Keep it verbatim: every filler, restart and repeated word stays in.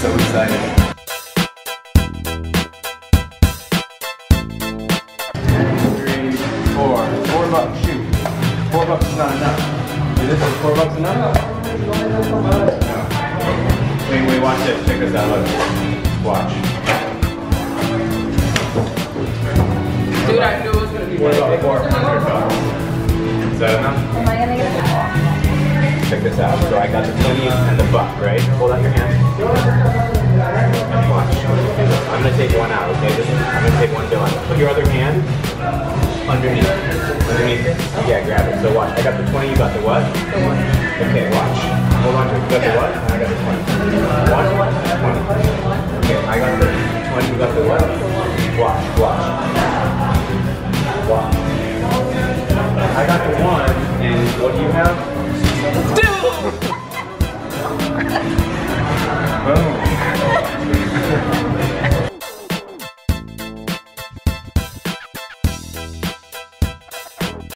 so excited. Three, four. Four bucks, shoot. Four bucks is not enough. Is this is four bucks enough? No. Wait, wait, watch this. Check this out. Look. Watch. Dude, I knew it was going to be What about four hundred bucks? Is that enough? Am I gonna get a call? Check this out. So I got the twenty and the buck, right? Hold out your hand. And watch. I'm gonna take one out, okay? This is, I'm gonna take one bill out. Put your other hand underneath. Underneath it? Yeah, grab it. So watch. I got the twenty, you got the what? The one. Okay, watch. Hold on to it. You got the what? And I got the twenty.